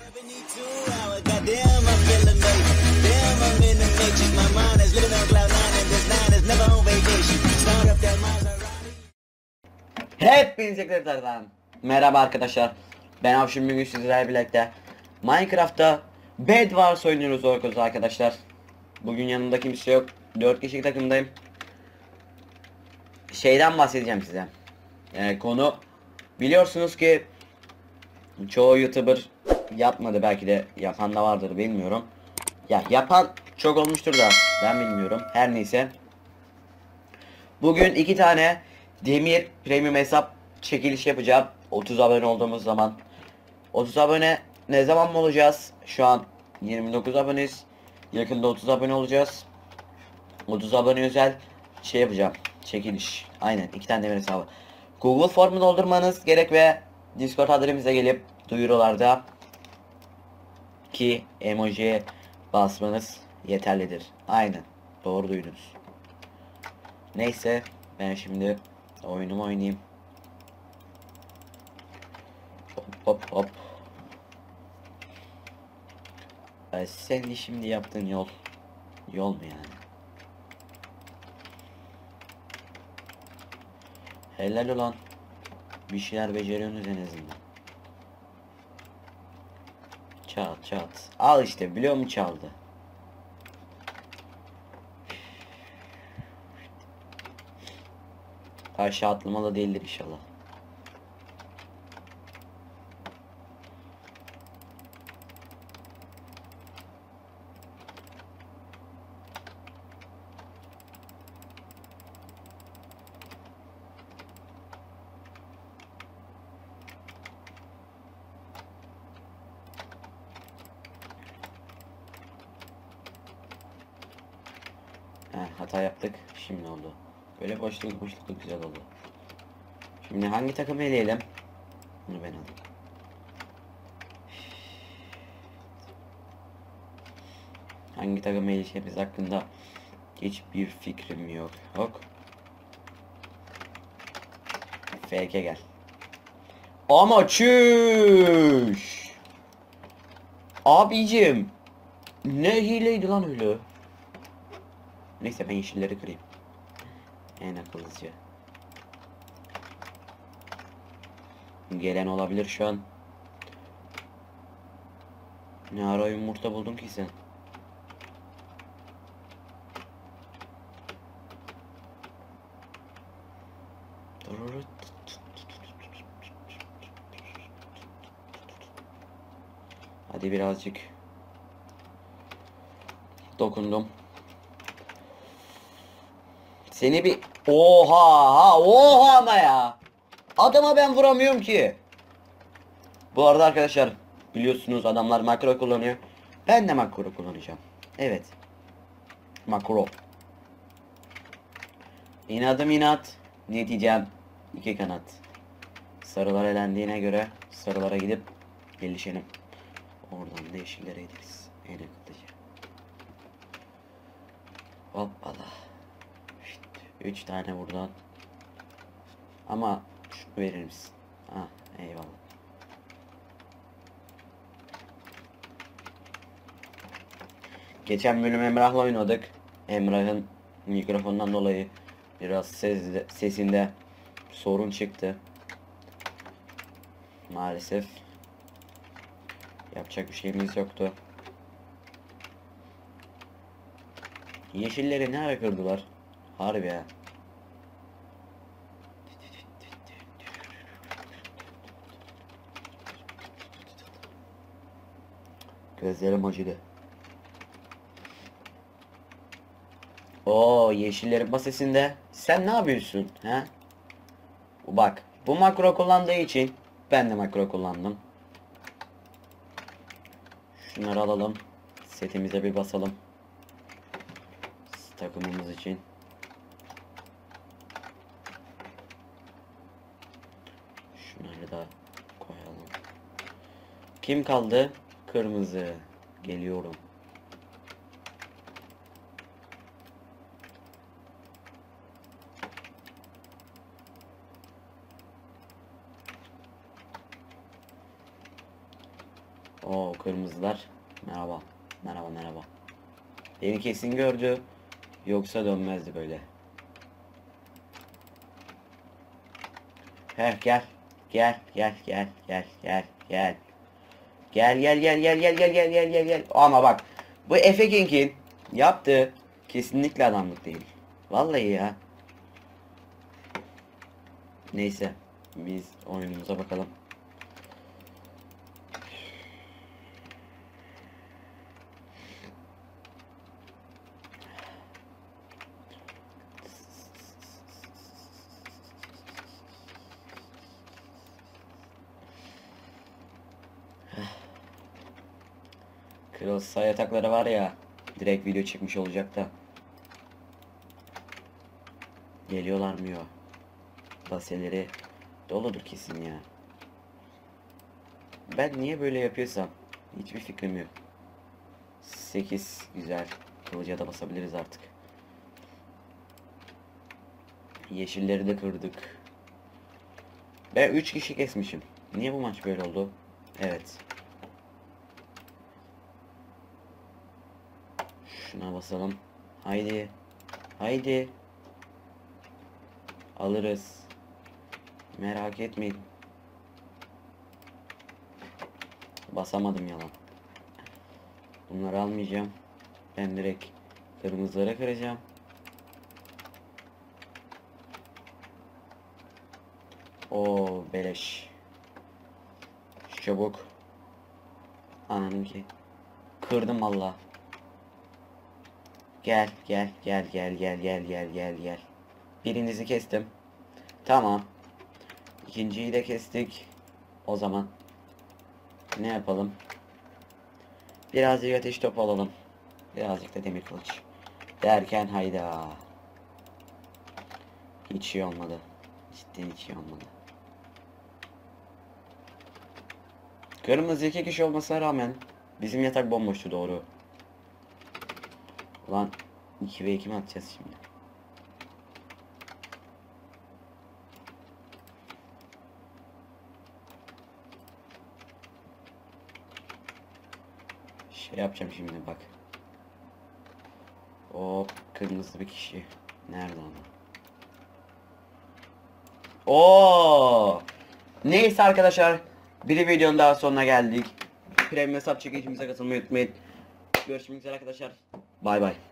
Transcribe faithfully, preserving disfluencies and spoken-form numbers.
Hepinize tekrardan merhaba arkadaşlar. Ben Avşin, bugün sizlerle birlikte Minecraft'ta Bed Wars oynuyoruz orkuz arkadaşlar. Bugün yanımda kimse yok. dört kişilik takımdayım. Şeyden bahsedeceğim size. Ee, konu biliyorsunuz ki çoğu YouTuber yapmadı, belki de yapan da vardır bilmiyorum. Ya yapan çok olmuştur da ben bilmiyorum. Her neyse. Bugün iki tane Demir Premium hesap çekiliş yapacağım. otuz abone olduğumuz zaman. otuz abone ne zaman mı olacağız? Şu an yirmi dokuz aboneyiz. Yakında otuz abone olacağız. otuz abone özel şey yapacağım. Çekiliş. Aynen, iki tane demir hesabı. Google formu doldurmanız gerek ve Discord adresimize gelip duyurularda ki emojiye basmanız yeterlidir. Aynen. Doğru duydunuz. Neyse, ben şimdi oyunumu oynayayım. Hop hop hop. Ee, senin şimdi yaptığın yol yol mu yani? Helal olan, bir şeyler beceriyorsunuz en azından. Çat çat. Al işte, biliyor musun çaldı. Aşağı atlamalı değildir inşallah. Heh, hata yaptık. Şimdi oldu. Böyle boşluk boşluk güzel oldu. Şimdi hangi takımı eleyelim? Bunu ben alayım. Hangi takımı eleyeceğimiz hakkında hiçbir fikrim yok. Yok. F K gel. Ama çüş. Abicim. Ne hileydi lan öyle. Neyse, ben yeşilleri kırayım. En akıllıca. Gelen olabilir şu an. Ne ara yumurta buldun ki sen? Hadi birazcık dokundum. Seni bir oha ha oha ama ya. Adama ben vuramıyorum ki. Bu arada arkadaşlar, biliyorsunuz adamlar makro kullanıyor. Ben de makro kullanacağım. Evet. Makro. İnadım inat. Ne diyeceğim? İki kanat. Sarılar elendiğine göre sarılara gidip gelişelim. Oradan da yeşillere gideriz. En akıllıca. Hoppala. Üç tane buradan. Ama şunu verir misin? Ah, eyvallah. Geçen bölüm Emrah'la oynadık. Emrah'ın mikrofondan dolayı biraz ses, sesinde sorun çıktı. Maalesef yapacak bir şeyimiz yoktu. Yeşilleri ne ara kırdılar? Harbi ya. Gözlerim acıdı. Oo, yeşillerin basesinde sen ne yapıyorsun he? Bak, bu makro kullandığı için ben de makro kullandım. Şunları alalım. Setimize bir basalım. Takımımız için. Şunları da koyalım. Kim kaldı? Kırmızı. Geliyorum. O kırmızılar. Merhaba. Merhaba merhaba. Beni kesin gördü. Yoksa dönmezdi böyle. Heh gel. Gel gel gel gel gel gel. Gel gel gel gel gel gel gel gel gel gel. Ama bak bu Efe King'in yaptığı kesinlikle adamlık değil. Vallahi ya. Neyse biz oyunumuza bakalım. Kırılsa yatakları var ya, direkt video çekmiş olacak da. Geliyorlar mı ya? Baseleri doludur kesin ya. Ben niye böyle yapıyorsam hiçbir fikrim yok. sekiz güzel. Kılıca da basabiliriz artık. Yeşilleri de kırdık. Ben üç kişi kesmişim. Niye bu maç böyle oldu? Evet. Şuna basalım. Haydi. Haydi. Alırız. Merak etmeyin. Basamadım yalan. Bunları almayacağım. Ben direkt kırmızılara kıracağım. O beleş. Çabuk. Ananın ki. Kırdım valla. Gel gel gel gel gel gel gel gel gel. Birinizi kestim. Tamam. İkinciyi de kestik. O zaman ne yapalım? Birazcık ateş topu alalım. Birazcık da demir kılıç. Derken hayda. Hiç iyi olmadı. Cidden hiç iyi olmadı. Kırmızı iki kişi olmasına rağmen bizim yatak bomboştu doğru. Ulan iki ve iki mi atacağız şimdi? Şey yapacağım şimdi bak. O kırmızı bir kişi. Nerede ama? Oo! Neyse arkadaşlar. Bir videonun daha sonuna geldik. Premium hesap çekicimize katılmayı unutmayın. Görüşmek üzere arkadaşlar. Bay bay.